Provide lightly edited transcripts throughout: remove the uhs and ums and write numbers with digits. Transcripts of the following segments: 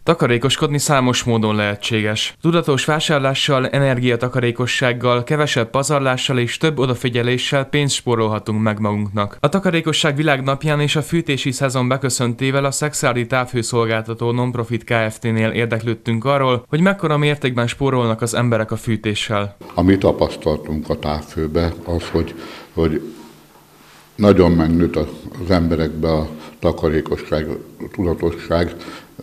Takarékoskodni számos módon lehetséges. Tudatos vásárlással, energiatakarékossággal, kevesebb pazarlással és több odafigyeléssel pénzt spórolhatunk meg magunknak. A Takarékosság Világnapján és a fűtési szezon beköszöntével a Szexádi Távhőszolgáltató Nonprofit Kft-nél érdeklődtünk arról, hogy mekkora mértékben spórolnak az emberek a fűtéssel. Amit tapasztaltunk a távfőbe, az, hogy nagyon megnőtt az emberekbe a takarékosság, a tudatosság,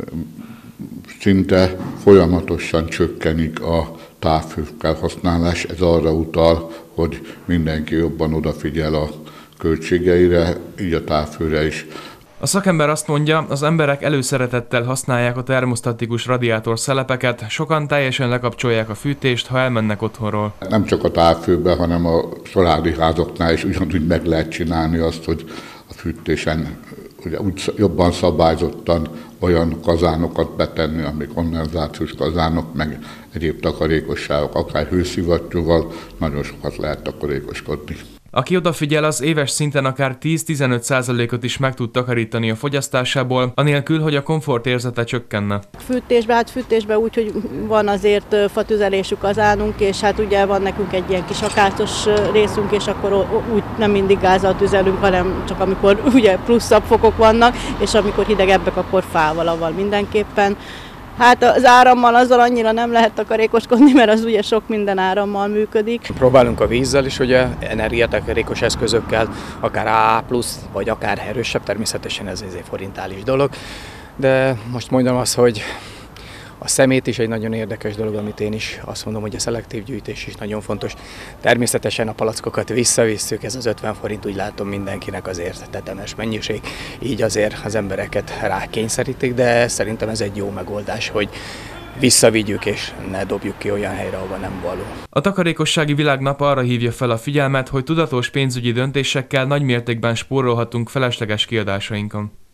szinte folyamatosan csökkenik a távfő felhasználás. Ez arra utal, hogy mindenki jobban odafigyel a költségeire, így a távfőre is. A szakember azt mondja, az emberek előszeretettel használják a termosztatikus radiátor szelepeket, sokan teljesen lekapcsolják a fűtést, ha elmennek otthonról. Nem csak a távfőben, hanem a családi házaknál is ugyanúgy meg lehet csinálni azt, hogy a fűtésen ugye úgy jobban szabályzottan olyan kazánokat betenni, amik kondenzációs kazánok, meg egyéb takarékosságok, akár hőszivattyúval, nagyon sokat lehet takarékoskodni. Aki odafigyel, az éves szinten akár 10-15%-ot is meg tud takarítani a fogyasztásából, anélkül, hogy a komfortérzete csökkenne. Fűtésbe úgy, hogy van azért fatüzelésű kazánunk, és hát ugye van nekünk egy ilyen kis akácos részünk, és akkor úgy nem mindig gázzal tüzelünk, hanem csak amikor ugye pluszabb fokok vannak, és amikor hidegebbek, akkor fával, avval mindenképpen. Hát az árammal azzal annyira nem lehet takarékoskodni, mert az ugye sok minden árammal működik. Próbálunk a vízzel is, ugye energiatakarékos eszközökkel, akár A+, vagy akár erősebb, természetesen ez egy forintális dolog. De most mondom azt, hogy a szemét is egy nagyon érdekes dolog, amit én is azt mondom, hogy a szelektív gyűjtés is nagyon fontos. Természetesen a palackokat visszavisszük, ez az 50 forint, úgy látom mindenkinek azért tetemes mennyiség, így azért az embereket rákényszerítik, de szerintem ez egy jó megoldás, hogy visszavigyük és ne dobjuk ki olyan helyre, ahova nem való. A Takarékossági Világnap arra hívja fel a figyelmet, hogy tudatos pénzügyi döntésekkel nagy mértékben spórolhatunk felesleges kiadásainkon.